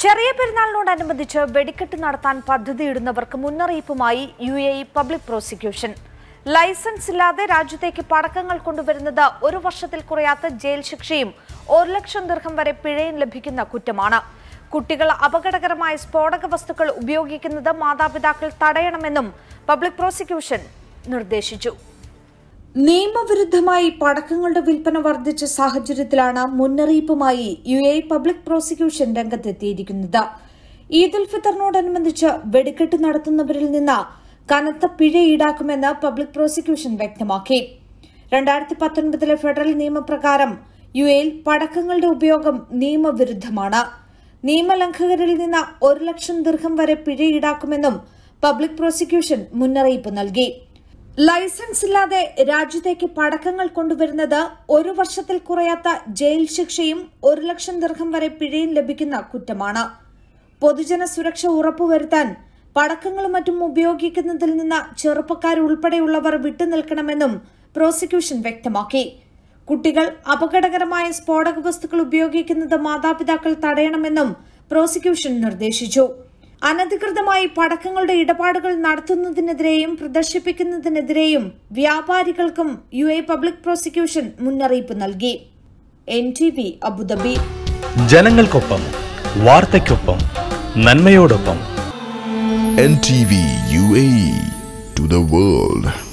ചെറിയ പെരുന്നാളിനോടനുബന്ധിച്ച് വെടിക്കെട്ട് നടത്താൻ പദ്ധതിയിടുന്നവർക്ക് മുന്നറിയിപ്പുമായി UAE പബ്ലിക് പ്രോസിക്യൂഷൻ. ലൈസൻസ് ഇല്ലാതെ രാജ്യത്തേക്ക് പടക്കങ്ങൾ കൊണ്ടുവരുന്നത് 1 വർഷത്തിൽ കുറയാത്ത ജയിൽ ശിക്ഷയും 1 ലക്ഷം ദിർഹം വരെ പിഴയും ലഭിക്കുന്ന കുറ്റമാണ്. കുട്ടികൾ അപകടകരമായ സ്ഫോടക വസ്തുക്കൾ ഉപയോഗിക്കുന്നത് മാതാപിതാക്കൾ തടയണമെന്നും പബ്ലിക് പ്രോസിക്യൂഷൻ നിർദ്ദേശിച്ചു. നിയമവിരുദ്ധമായി പടക്കങ്ങളുടെ വിൽപ്പന വർദ്ധിച്ച സാഹചര്യത്തിലാണ് മുന്നറിയിപ്പുമായി UAE പബ്ലിക് പ്രോസിക്യൂഷൻ രംഗത്തെത്തിയിരിക്കുന്നത്. ഈദ് ഉൽ ഫിത്തറിനോടനുബന്ധിച്ച് വെടിക്കെട്ട് നടത്തുന്നവരിൽ നിന്ന് കനത്ത പിഴ ഈടാക്കുമെന്ന് പബ്ലിക് പ്രോസിക്യൂഷൻ വ്യക്തമാക്കി. 2019 ഫെഡറൽ നിയമപ്രകാരം UAE പടക്കങ്ങളുടെ ഉപയോഗം നിയമവിരുദ്ധമാണ്. നിയമലംഘകരിൽ നിന്ന് 1 ലക്ഷം ദിർഹം വരെ പിഴ ഈടാക്കുമെന്നും പബ്ലിക് പ്രോസിക്യൂഷൻ മുന്നറിയിപ്പ് നൽകി. ലൈസൻസ് ഇല്ലാതെ രാജ്യത്തേക്ക് പടക്കങ്ങൾ കൊണ്ടുവരുന്നത് 1 വർഷത്തിൽ കുറയാത്ത ജയിൽ ശിക്ഷയും 1 ലക്ഷം ദിർഹം വരെ പിഴയും ലഭിക്കുന്ന കുറ്റമാണ്. പൊതുജന സുരക്ഷ ഉറപ്പുവരുത്താൻ പടക്കങ്ങളും മറ്റും ഉപയോഗിക്കുന്നതിൽ നിന്ന് ചെറുപ്പക്കാരുൾപ്പെടെയുള്ളവർ വിട്ടുനിൽക്കണമെന്നും പ്രോസിക്യൂഷൻ വ്യക്തമാക്കി. കുട്ടികൾ അപകടകരമായ സ്ഫോടക വസ്തുക്കൾ ഉപയോഗിക്കുന്നത് മാതാപിതാക്കൾ തടയണമെന്നും പ്രോസിക്യൂഷൻ നിർദ്ദേശിച്ചു. അനധികൃതമായി പടക്കങ്ങളുടെ ഇടപാടുകൾ നടത്തുന്നതിനെതിരെയും പ്രദർശിപ്പിക്കുന്നതിനെതിരെയും വ്യാപാരികൾക്കും UAE പബ്ലിക് പ്രോസിക്യൂഷൻ മുന്നറിയിപ്പ് നൽകി. NTV Abu Dhabi. ജനങ്ങൾക്കൊപ്പം വാർത്തയ്ക്കൊപ്പം നന്മയോടൊപ്പം. NTV UAE to the world.